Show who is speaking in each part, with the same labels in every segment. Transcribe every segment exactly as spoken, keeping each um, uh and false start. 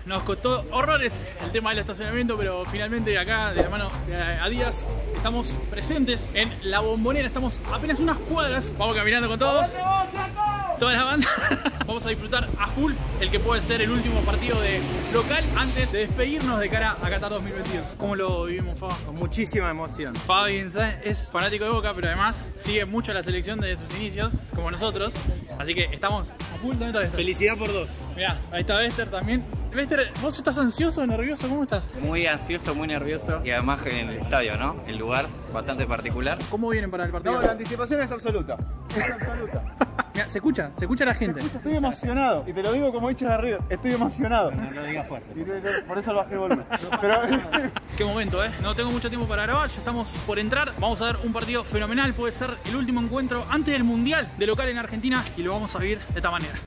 Speaker 1: Nos costó horrores el tema del estacionamiento, pero finalmente acá de la mano de Adidas estamos presentes en la Bombonera. Estamos apenas unas cuadras. Vamos caminando con todos. Toda la banda. Vamos a disfrutar a full el que puede ser el último partido de local antes de despedirnos de cara a Qatar dos mil veintidós. ¿Cómo lo vivimos, Faba?
Speaker 2: Con muchísima emoción.
Speaker 1: Fabi es fanático de Boca, pero además sigue mucho la selección desde sus inicios, como nosotros. Así que estamos a full. ¿Dónde está Bester?
Speaker 2: Felicidad por dos.
Speaker 1: Mirá, ahí está Bester también. Bester, ¿vos estás ansioso, nervioso? ¿Cómo estás?
Speaker 3: Muy ansioso, muy nervioso. Y además en el estadio, ¿no? El lugar bastante particular.
Speaker 1: ¿Cómo vienen para el partido?
Speaker 2: No, la anticipación es absoluta. Es absoluta.
Speaker 1: Mirá, se escucha, se escucha la gente.
Speaker 2: Escucha, estoy emocionado. Y te lo digo como hincha de arriba. Estoy emocionado.
Speaker 3: No lo digas fuerte.
Speaker 2: Y te, te, por eso lo bajé el volumen. Pero...
Speaker 1: Qué momento, ¿eh? No tengo mucho tiempo para grabar, ya estamos por entrar. Vamos a ver un partido fenomenal. Puede ser el último encuentro antes del Mundial de local en Argentina. Y lo vamos a vivir de esta manera.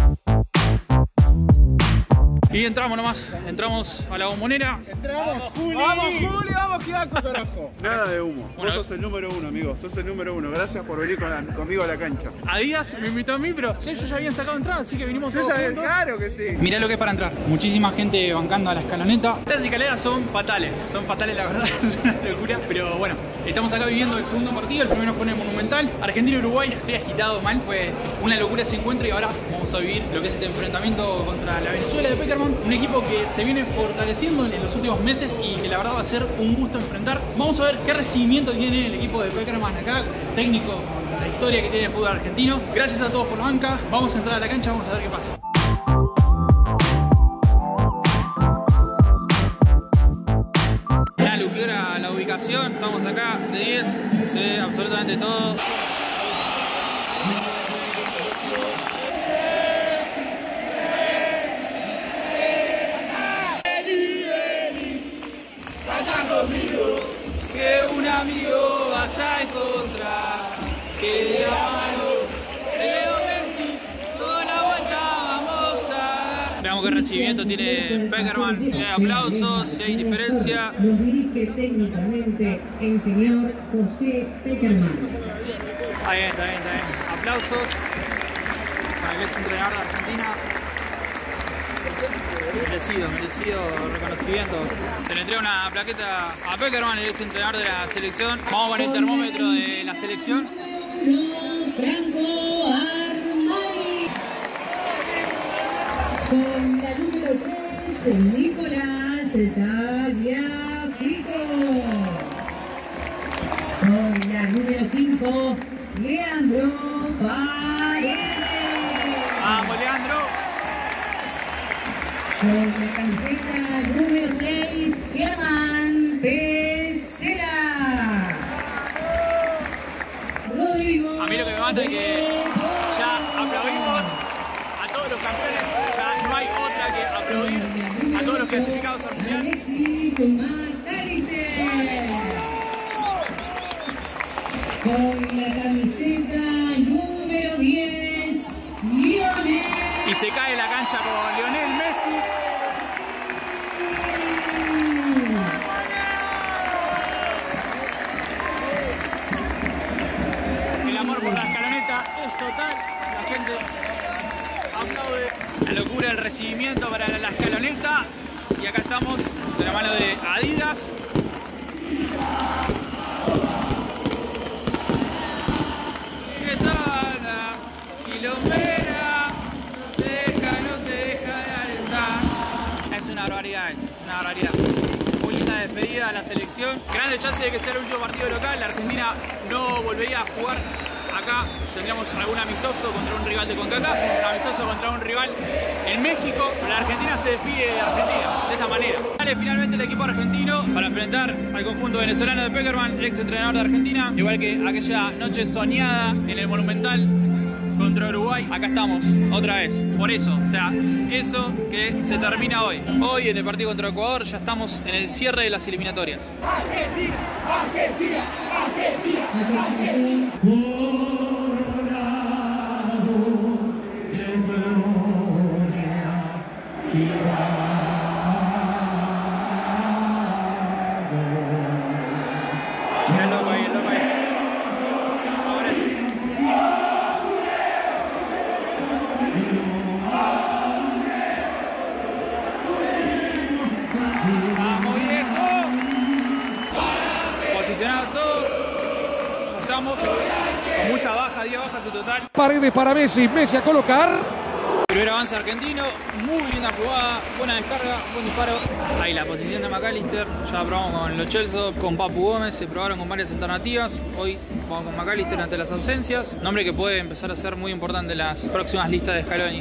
Speaker 1: Y entramos nomás, entramos a la Bombonera.
Speaker 2: Entramos,
Speaker 1: ¡Vamos, Juli!
Speaker 2: ¡Vamos, Juli! ¡Vamos, Giaco, carajo! Nada de humo.
Speaker 1: Bueno,
Speaker 2: Vos sos el número uno, amigo. Sos el número uno. Gracias por venir con la, conmigo a la cancha.
Speaker 1: Adidas me invitó a mí, pero ya ellos ya habían sacado entrada, así que vinimos todos
Speaker 2: ¿Esa es?
Speaker 1: juntos.
Speaker 2: Claro que sí.
Speaker 1: Mirá lo que es para entrar. Muchísima gente bancando a la escaloneta. Estas escaleras son fatales, son fatales la verdad, es una locura. Pero bueno, estamos acá viviendo el segundo partido. El primero fue en el Monumental. Argentina-Uruguay, estoy agitado mal, fue una locura ese encuentro. Y ahora vamos a vivir lo que es este enfrentamiento contra la Venezuela de Peckerman. Un equipo que se viene fortaleciendo en los últimos meses y que la verdad va a ser un gusto enfrentar. Vamos a ver qué recibimiento tiene el equipo de Peckerman acá, con el técnico, la historia que tiene el fútbol argentino. Gracias a todos por la banca. Vamos a entrar a la cancha, vamos a ver qué pasa. Lo que era la ubicación, estamos acá de diez, se ve absolutamente todo. Que un amigo vas a encontrar, que de la mano Leo Messi, toda la vuelta vamos a dar. Veamos qué recibimiento tiene Peckerman, si hay aplausos, si hay diferencia.
Speaker 4: Los dirige técnicamente el señor José Peckerman.
Speaker 1: Ahí está, ahí está, ahí está. Aplausos para el ex entrenador de Argentina. Merecido, merecido reconocimiento. Se le entrega una plaqueta a Peckerman, el ex entrenador de la selección. Vamos con el termómetro de la selección.
Speaker 4: Franco Armani. Con la número tres, Nicolás Tagliafico. Con la número cinco, Leandro Paredes.
Speaker 1: Vamos, Leandro.
Speaker 4: Con la camiseta número seis, Germán Pesela. Rodrigo.
Speaker 1: A mí lo que me mata es que ya aplaudimos a todos los campeones. O sea, no hay otra que aplaudir a todos los clasificados al mundial.
Speaker 4: Alexis McAllister. Con la camiseta número diez, Lionel.
Speaker 1: Y se cae la cancha con Lionel Messi. El amor por la escaloneta es total. La gente aplaude. La locura del recibimiento para la escaloneta. Y acá estamos de la mano de Adidas. ¡Qué sana! Quilombera. Deja, no te deja de alentar. Es una barbaridad, es una barbaridad. Muy linda despedida a la selección. Grande chance de que sea el último partido local. La Argentina no volvería a jugar acá. Tendríamos algún amistoso contra un rival de CONCACAF, un amistoso contra un rival en México. Pero la Argentina se despide de Argentina de esta manera. Sale finalmente el equipo argentino para enfrentar al conjunto venezolano de Peckerman, ex entrenador de Argentina. Igual que aquella noche soñada en el Monumental contra Uruguay, acá estamos, otra vez. Por eso, o sea, eso que se termina hoy. Hoy en el partido contra Ecuador ya estamos en el cierre de las eliminatorias.
Speaker 5: Argentina, Argentina, Argentina.
Speaker 1: Mira el loco ahí, el loco ahí. Ahora sí. Argentina baja su total.
Speaker 6: Paredes para Messi, Messi a colocar.
Speaker 1: Primer avance argentino, muy linda jugada, buena descarga, buen disparo. Ahí la posición de McAllister, ya probamos con Lo Celso, con Papu Gómez, se probaron con varias alternativas. Hoy vamos con McAllister ante las ausencias, nombre que puede empezar a ser muy importante en las próximas listas de Scaloni.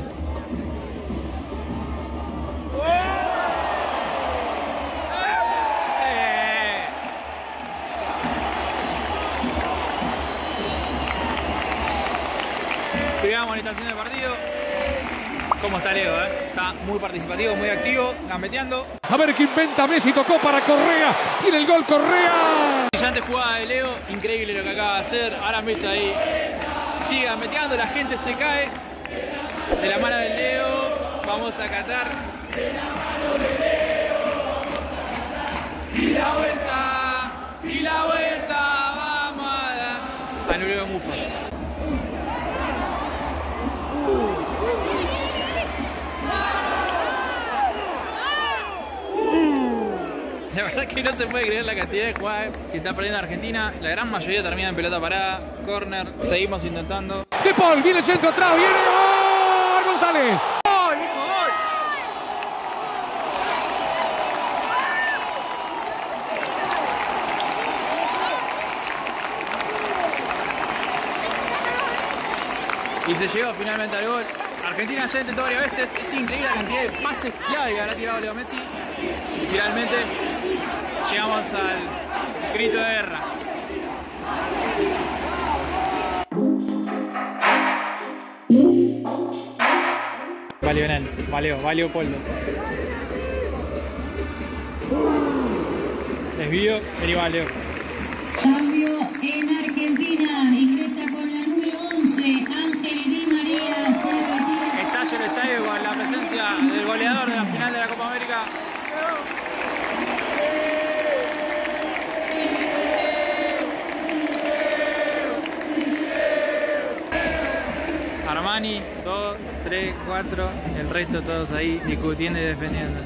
Speaker 1: Primera amonestación del partido. ¿Cómo está Leo? Eh? Está muy participativo, muy activo, gambeteando.
Speaker 6: A ver qué inventa Messi, tocó para Correa. Tiene el gol Correa.
Speaker 1: Brillante jugada de Leo, increíble lo que acaba de hacer. Ahora Messi ahí sigue gambeteando, la gente se cae. De la mano de Leo, vamos a catar. Y la vuelta, y la vuelta, vamos a dar. Anuló Mufa. La verdad que no se puede creer la cantidad de jugadas que está perdiendo Argentina. La gran mayoría termina en pelota parada, córner. Seguimos intentando.
Speaker 6: De Paul, viene el centro atrás, viene ¡oh! González.
Speaker 1: ¡Gol, hijo, gol! Y se llegó finalmente al gol. Argentina ya intentó varias veces. Es increíble la cantidad de pases clave que habrá tirado Leo Messi. Y finalmente llegamos al grito de guerra. Va Lionel, va Leo, va Leopoldo. Desvío, vení va Leo.
Speaker 7: Cambio en Argentina, ingresa con la número once, Ángel Di María, se retira.
Speaker 1: Estalla el estadio con la presencia del goleador de la final de la Copa América. Armani, dos, tres, cuatro, el resto todos ahí discutiendo y defendiendo.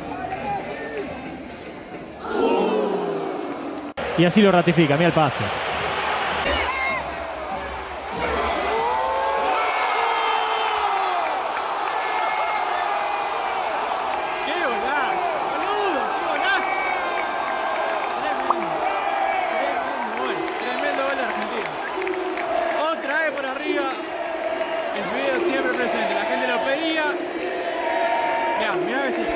Speaker 8: Y así lo ratifica, mira el pase.
Speaker 1: ¡Qué golazo, boludo! ¡Qué golazo! Tremendo, tremendo gol, tremendo gol de Argentina. Otra vez por arriba, el video siempre presente, la gente lo pedía. Mirá, mirá a ver si...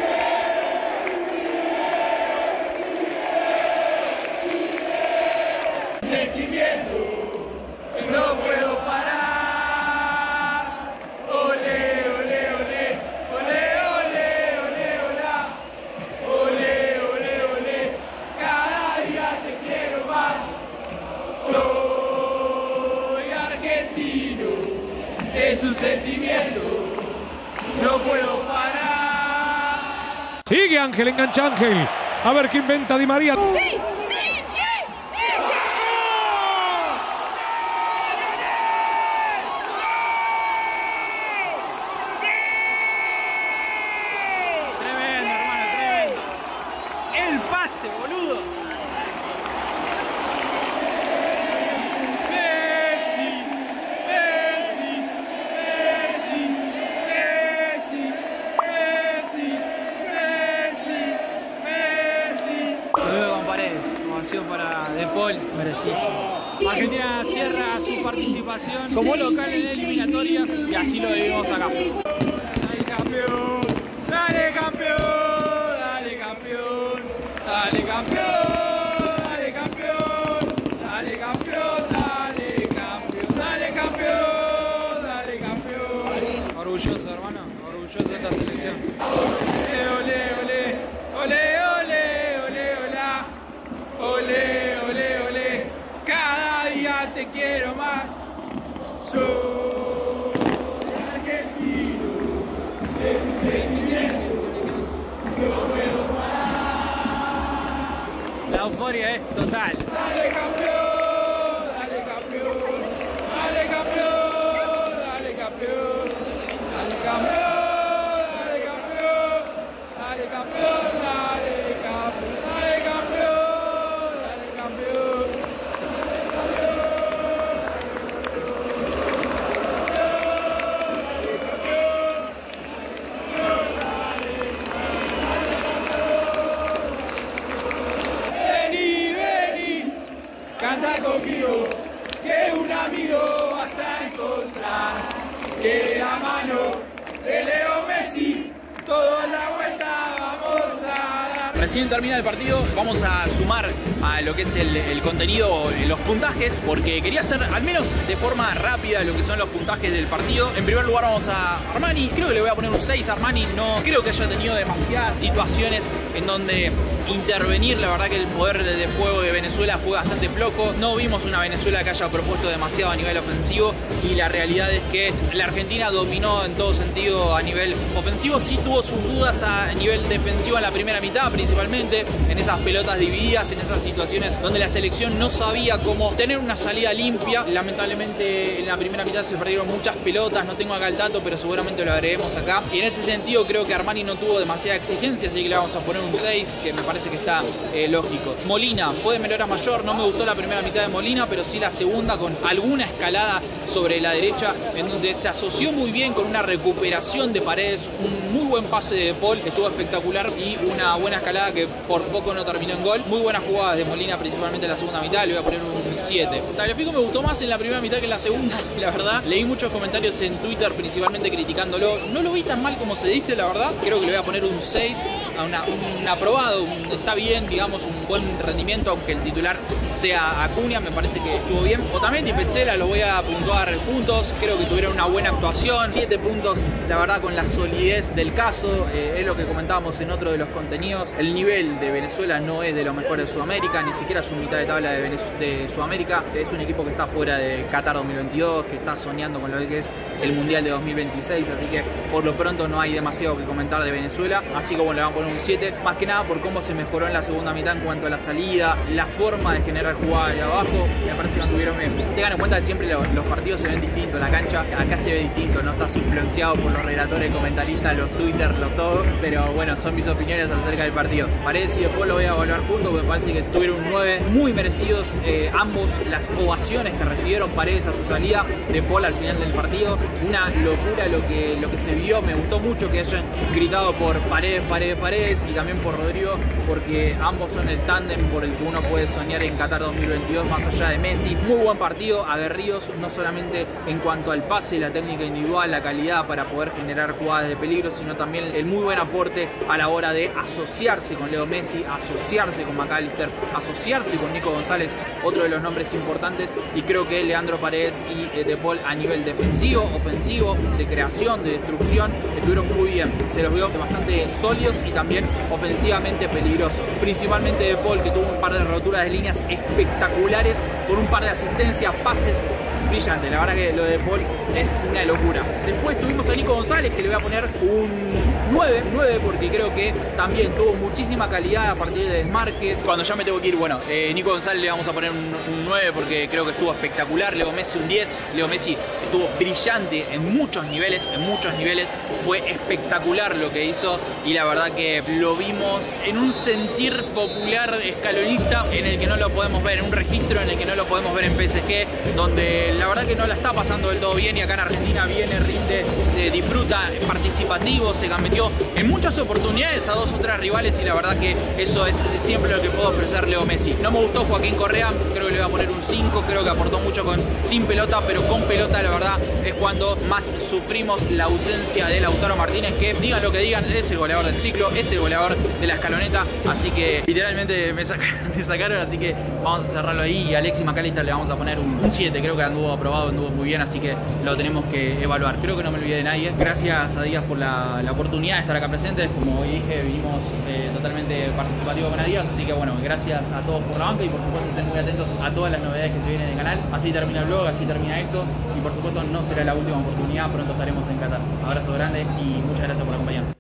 Speaker 1: No puedo parar. Ole, ole, ole. Ole, ole, ole, hola. Ole, ole, ole. Cada día te quiero más. Soy argentino. Es un sentimiento. No puedo parar.
Speaker 6: Sigue Ángel, engancha Ángel. A ver qué inventa Di María.
Speaker 7: ¡Sí!
Speaker 1: Boludo. Messi, Messi, Messi, Messi, Messi, Messi, Messi. Luego con Paredes, ovación para De Paul, merecidísimo. Argentina cierra su participación como local en la eliminatoria y así lo vivimos acá. Dale campeón, dale campeón, dale campeón. Dale campeón, dale campeón, dale campeón, dale campeón, dale campeón, dale campeón. Orgulloso, hermano, orgulloso de esta selección. Ole, ole, ole, ole, ole, hola. Ole, ole, ole. Cada día te quiero más. Soy argentino, es un sentimiento. No puedo parar. La euforia es total. Dale campeón, dale campeón, dale campeón, dale campeón, dale campeón, dale campeón, dale campeón, dale campeón, dale campeón, dale campeón, dale campeón. de la mano de Leo Messi, toda la vuelta vamos a dar. Recién termina el partido, vamos a sumar a lo que es el, el contenido, los puntajes, porque quería hacer al menos de forma rápida lo que son los puntajes del partido. En primer lugar vamos a Armani, creo que le voy a poner un seis a Armani, no creo que haya tenido demasiadas situaciones en donde intervenir. La verdad que el poder de fuego de Venezuela fue bastante flojo, no vimos una Venezuela que haya propuesto demasiado a nivel ofensivo y la realidad es que la Argentina dominó en todo sentido a nivel ofensivo. Sí tuvo sus dudas a nivel defensivo en la primera mitad, principalmente en esas pelotas divididas, en esas situaciones donde la selección no sabía cómo tener una salida limpia. Lamentablemente en la primera mitad se perdieron muchas pelotas, no tengo acá el dato, pero seguramente lo agreguemos acá. Y en ese sentido creo que Armani no tuvo demasiada exigencia, así que le vamos a poner un seis, que me parece que está eh, lógico. Molina fue de menor a mayor, no me gustó la primera mitad de Molina, pero sí la segunda, con alguna escalada sobre la derecha, en donde se asoció muy bien con una recuperación de Paredes, un muy buen pase de Paul, que estuvo espectacular, y una buena escalada que por poco no terminó en gol. Muy buenas jugadas de Molina, principalmente en la segunda mitad, le voy a poner un siete. Tagliafico me gustó más en la primera mitad que en la segunda, la verdad. Leí muchos comentarios en Twitter, principalmente criticándolo. No lo vi tan mal como se dice, la verdad. Creo que le voy a poner un seis, a una, un aprobado, un, está bien, digamos, un buen rendimiento, aunque el titular sea Acuña, me parece que estuvo bien. Otamendi y Petzela los voy a puntuar juntos, creo que tuvieron una buena actuación, siete puntos, la verdad, con la solidez del caso, eh, es lo que comentábamos en otro de los contenidos. El nivel de Venezuela no es de los mejores de Sudamérica, ni siquiera su mitad de tabla de, de Sudamérica. Es un equipo que está fuera de Qatar dos mil veintidós, que está soñando con lo que es el Mundial de dos mil veintiséis, así que por lo pronto no hay demasiado que comentar de Venezuela, así como le van a poner un siete, más que nada por cómo se mejoró en la segunda mitad en cuanto a la salida, la forma de generar jugada de abajo, me parece que anduvieron bien. Tengan en cuenta que siempre los, los partidos se ven distintos, la cancha acá se ve distinto, no estás influenciado por los relatores, comentaristas, los Twitter, los todo, pero bueno, son mis opiniones acerca del partido. Paredes y después lo voy a evaluar juntos, porque me parece que tuvieron un nueve muy merecidos, eh, ambos, las ovaciones que recibieron Paredes a su salida, de Paul al final del partido, una locura lo que, lo que se vio. Me gustó mucho que hayan gritado por Paredes, Paredes, Paredes, y también por Rodrigo, porque ambos son el tándem por el que uno puede soñar en Qatar dos mil veintidós, más allá de Messi. Muy buen partido, aguerridos, no solamente en cuanto al pase, la técnica individual, la calidad para poder generar jugadas de peligro, sino también el muy buen aporte a la hora de asociarse con Leo Messi, asociarse con McAllister, asociarse con Nico González, otro de los nombres importantes. Y creo que Leandro Paredes y De Paul a nivel defensivo, ofensivo, de creación, de destrucción, estuvieron muy bien. Se los vio bastante sólidos y también ofensivamente peligrosos. Principalmente De Paul, que tuvo un par de roturas de líneas espectaculares, con un par de asistencias, pases brillante. La verdad que lo de Paul es una locura. Después tuvimos a Nico González, que le voy a poner un nueve, nueve, porque creo que también tuvo muchísima calidad a partir de desmarques. Cuando ya me tengo que ir, bueno, eh, Nico González le vamos a poner un, un nueve, porque creo que estuvo espectacular. Leo Messi un diez. Leo Messi estuvo brillante en muchos niveles, en muchos niveles. Fue espectacular lo que hizo, y la verdad que lo vimos en un sentir popular escalonista en el que no lo podemos ver, en un registro en el que no lo podemos ver en P S G, donde la verdad que no la está pasando del todo bien, y acá en Argentina viene, rinde, eh, disfruta, participativo, se metió en muchas oportunidades a dos o tres rivales, y la verdad que eso es siempre lo que puedo ofrecer Leo Messi. No me gustó Joaquín Correa, creo que le voy a poner un cinco, creo que aportó mucho con sin pelota, pero con pelota la verdad es cuando más sufrimos la ausencia de Lautaro Martínez, que digan lo que digan, es el goleador del ciclo, es el goleador de la escaloneta, así que literalmente me sacaron, me sacaron así que vamos a cerrarlo ahí. Y a Alexis McAllister le vamos a poner un siete, creo que anduvo aprobado, anduvo muy bien, así que lo tenemos que evaluar. Creo que no me olvidé de nadie. Gracias a Díaz por la, la oportunidad de estar acá presentes. Como dije, vinimos eh, totalmente participativos con Adidas, así que bueno, gracias a todos por la banca, y por supuesto estén muy atentos a todas las novedades que se vienen en el canal. Así termina el vlog, así termina esto, y por supuesto no será la última oportunidad, pronto estaremos en Qatar. Abrazo grande y muchas gracias por acompañarnos.